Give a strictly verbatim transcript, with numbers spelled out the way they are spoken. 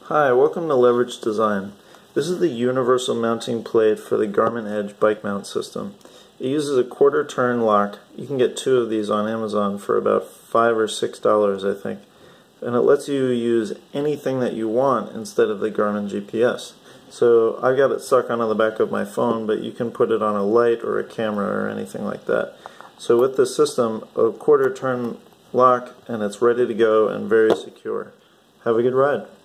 Hi, welcome to Leverage Design. This is the universal mounting plate for the Garmin Edge bike mount system. It uses a quarter turn lock. You can get two of these on Amazon for about five or six dollars, I think. And it lets you use anything that you want instead of the Garmin G P S. So I got it stuck onto the back of my phone, but you can put it on a light or a camera or anything like that. So with this system, a quarter turn lock and it's ready to go and very secure. Have a good ride.